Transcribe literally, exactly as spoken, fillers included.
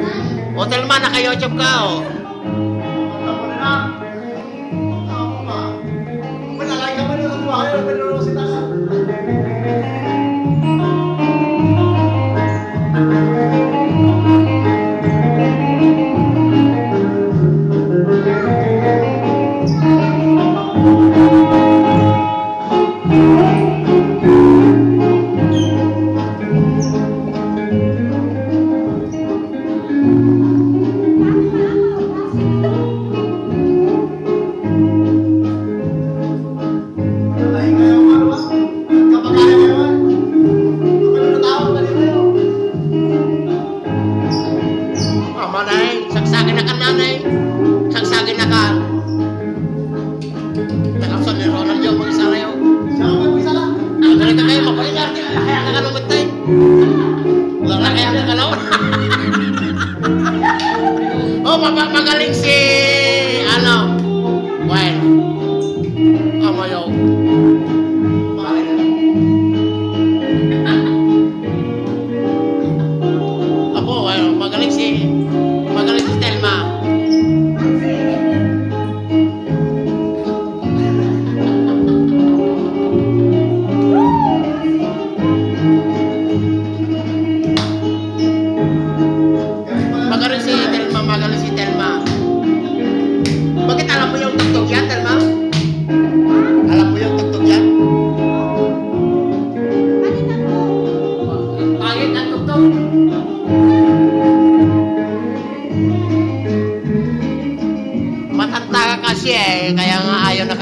Hotel man, naka-YouTube ka, oh. Oh, magaling si ano? Well, amayo. Apo, well, magaling si magaling si Telma. Magaling si Telma, magaling si Telma. Bakit alam mo yung tugtog yan, Telma? Alam mo yung tugtog yan? Pangit ang tugtog. Matanda ka kasi eh, kaya nga ayaw na